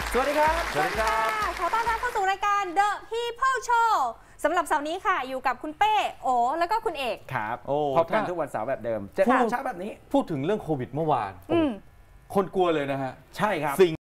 สวัสดีครับสวัสดีค่ะขอต้อนรับเข้าสู่รายการ The People Show สำหรับเสาร์นี้ค่ะอยู่กับคุณเป้โอแล้วก็คุณเอกครับพบกันทุกวันเสาร์แบบเดิมเจอกันเช้าแบบนี้พูดถึงเรื่องโควิดเมื่อวานคนกลัวเลยนะฮะใช่ครับ